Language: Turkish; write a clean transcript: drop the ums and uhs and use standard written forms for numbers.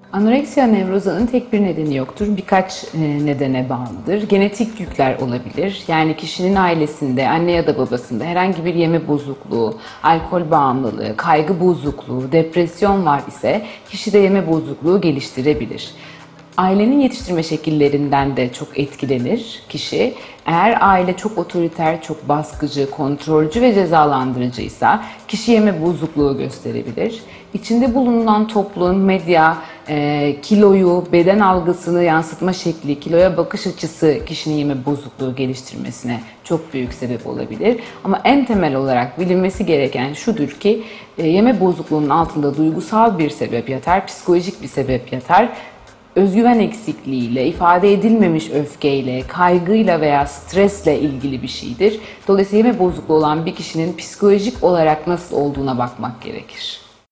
Anoreksiya nevrozanın tek bir nedeni yoktur. Birkaç nedene bağlıdır. Genetik yükler olabilir. Yani kişinin ailesinde, anne ya da babasında herhangi bir yeme bozukluğu, alkol bağımlılığı, kaygı bozukluğu, depresyon var ise kişi de yeme bozukluğu geliştirebilir. Ailenin yetiştirme şekillerinden de çok etkilenir kişi. Eğer aile çok otoriter, çok baskıcı, kontrolcü ve cezalandırıcıysa kişi yeme bozukluğu gösterebilir. İçinde bulunan toplum, medya, kiloyu, beden algısını yansıtma şekli, kiloya bakış açısı kişinin yeme bozukluğu geliştirmesine çok büyük sebep olabilir. Ama en temel olarak bilinmesi gereken şudur ki yeme bozukluğunun altında duygusal bir sebep yatar, psikolojik bir sebep yatar. Özgüven eksikliğiyle, ifade edilmemiş öfkeyle, kaygıyla veya stresle ilgili bir şeydir. Dolayısıyla yeme bozukluğu olan bir kişinin psikolojik olarak nasıl olduğuna bakmak gerekir.